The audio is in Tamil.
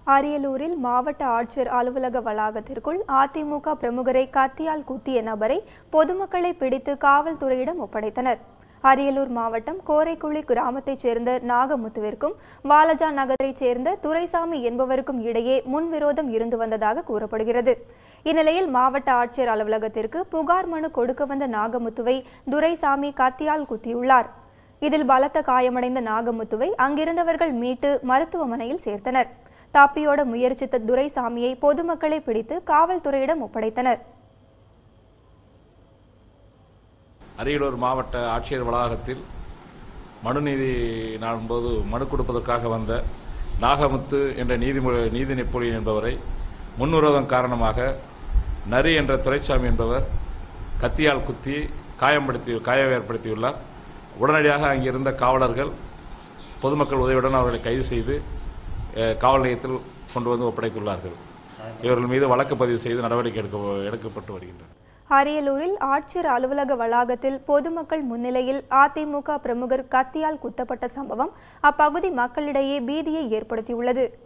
அரியலூரில் மாவட்ட ஆட்சியர் அலுவலக வளாகத்திற்குள் அதிமுக பிரமுகரை கத்தியால் குத்திய நபரை பொதுமக்களை பிடித்து காவல்துறையிடம் ஒப்படைத்தனர். அரியலூர் மாவட்டம் கோரைக்குழி கிராமத்தைச் சேர்ந்த நாகமுத்துவிற்கும் வாலஜா நகரைச் சேர்ந்த துரைசாமி என்பவருக்கும் இடையே முன்விரோதம் இருந்து வந்ததாக கூறப்படுகிறது. இந்நிலையில் மாவட்ட ஆட்சியர் அலுவலகத்திற்கு புகார் மனு கொடுக்க வந்த நாகமுத்துவை துரைசாமி கத்தியால் குத்தியுள்ளார். இதில் பலத்த காயமடைந்த நாகமுத்துவை அங்கிருந்தவர்கள் மீட்டு மருத்துவமனையில் சேர்த்தனர். தப்பியோட முயற்சித்த துரைசாமியை பொதுமக்களை பிடித்து காவல்துறையிடம் ஒப்படைத்தனர். அரியலூர் மாவட்ட ஆட்சியர் வளாகத்தில் மனுநீதி நாளும்போது மனு கொடுப்பதற்காக வந்த நாகமுத்து என்ற நீதி நெப்பொலியன் என்பவரை முன்விரோதம் காரணமாக நரி என்ற துரைசாமி என்பவர் கத்தியால் குத்தி காயம் ஏற்படுத்தியுள்ளார். உடனடியாக அங்கிருந்த காவலர்கள் பொதுமக்கள் உதவியுடன் அவர்களை கைது செய்து காவல் நிலையத்தில் கொண்டு வந்து ஒப்படைத்துள்ளார்கள். இவர்கள் மீது வழக்கு பதிவு செய்து நடவடிக்கை எடுக்கப்பட்டு வருகின்றன. அரியலூரில் ஆட்சியர் அலுவலக வளாகத்தில் பொதுமக்கள் முன்னிலையில் அதிமுக பிரமுகர் கத்தியால் குத்தப்பட்ட சம்பவம் அப்பகுதி மக்களிடையே பீதியை ஏற்படுத்தியுள்ளது.